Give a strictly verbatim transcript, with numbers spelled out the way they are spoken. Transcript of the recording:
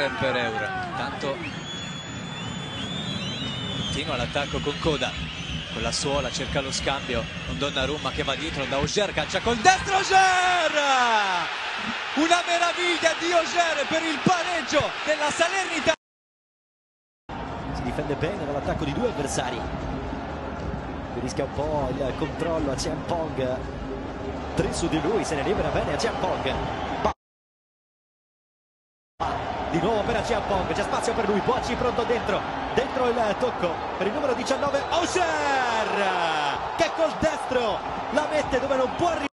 Auger per Eur. Tanto continua l'attacco con Coda, con la suola, cerca lo scambio con Donnarumma che va dietro da Auger, calcia col destro Auger! Una meraviglia di Auger per il pareggio della Salernitana. Si difende bene dall'attacco di due avversari, rischia un po' il controllo a Chiampong, tre su di lui, se ne libera bene a Chiampong. Di nuovo per Chiampong, c'è spazio per lui, Boaci pronto dentro, dentro il tocco per il numero diciannove, Auger che col destro la mette dove non può arrivare.